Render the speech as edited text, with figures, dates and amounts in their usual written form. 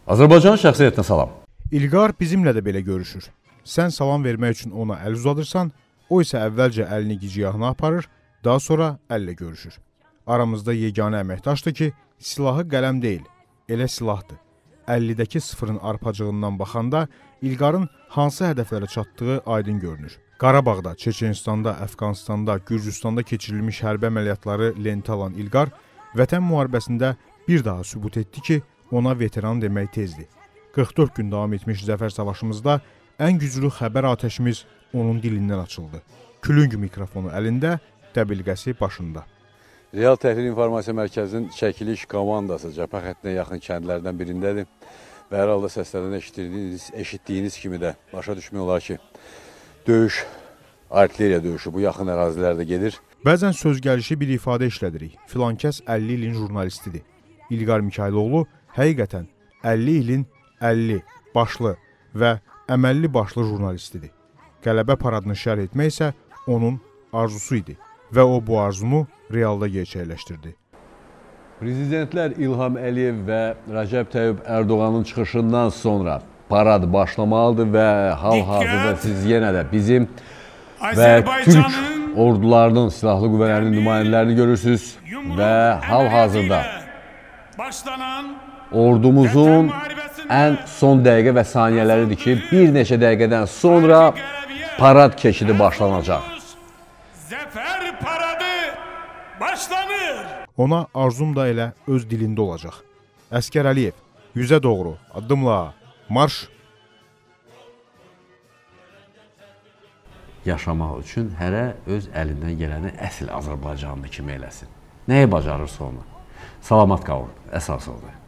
Azərbaycan şəxsiyyətinə salam. İlqar bizimlə də belə görüşür. Sən salam vermək üçün ona əl uzadırsan, o isə əvvəlcə əlini gicgahına aparır, daha sonra əllə görüşür. Aramızda yeganə əməkdaşdır ki, silahı qələm deyil, elə silahdır. 50-dəki sıfırın arpacığından baxanda İlqarın hansı hədəflərə çatdığı aydın görünür. Qarabağda, Çeçenistanda, Əfqanistanda, Gürcüstanda keçirilmiş hərbi əməliyyatları lentə alan İlqar, vətən müharibəsində bir daha sübut etdi ki, ona veteran demək tezdir. 44 gün davam etmiş zəfər savaşımızda ən güclü xəbər atəşimiz onun dilindən açıldı. Külüng mikrofonu əlində, dəbilqəsi başında. Real Təhlil İnformasiya Mərkəzinin çəkiliş komandası cəbhə xəttinə yaxın kəndlərdən birindədir. Və hər halda səslərdən eşitdiyiniz kimi də başa düşmək olar ki, döyüş, artilleriya döyüşü bu yaxın ərazilərdə gedir. Bəzən söz gəlişi bir ifadə işlədirik. Filankəs 50 ilin jurnalistidir. İlqar Mikayıloğlu həqiqətən 50 ilin 50 başlı və əməlli başlı jurnalistidir. Qələbə paradını şərh etmək isə onun arzusu idi və o bu arzunu realda gerçəkləşdirdi. Prezidentlər İlham Əliyev və Rəcəb Tayyip Ərdoğanın çıxışından sonra parad başlamalıdır və hal-hazırda siz yenə də bizim və Türk ordularının, silahlı qüvvələrinin nümayəndələrini görürsünüz və hal-hazırda ordumuzun ən son dəqiqə və saniyələridir ki, bir neçə dəqiqədən sonra parad keçidi başlanacaq. Zəfər paradı başlanır. Ona arzum da elə öz dilində olacaq. Əskər Əliyev, yüzə doğru, addımla, marş. Yaşamaq üçün hərə öz əlindən gələni əsl Azərbaycanlı kimi eləsin. Nəyi bacarırsa onu. Salamat qalın, əsas oldu.